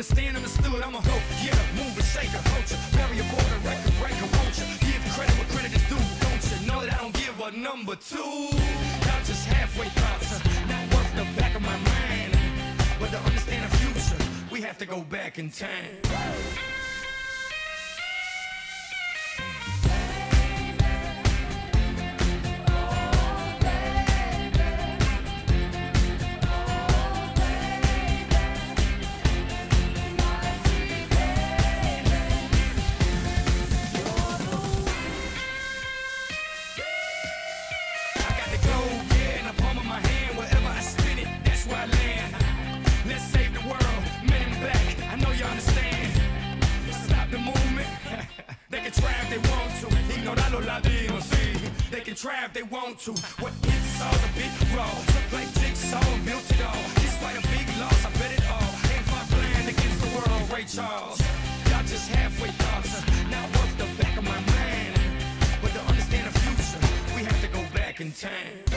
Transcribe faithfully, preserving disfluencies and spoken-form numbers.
understand, understood, I'm a go, yeah, move and shake a culture, barrier border, record breaker, won't you? Give credit where credit is due, don't you know that I don't give a number two? Y'all just halfway thoughts, uh, not worth the back of my mind. But to understand the future, we have to go back in time. They can try if they want to. What it's all a bit raw, like jigsaw and built it all. Despite a big loss, I bet it all. Ain't my plan against the world, Ray Charles. Y'all just halfway thoughts, not worth the back of my mind. But to understand the future, we have to go back in time.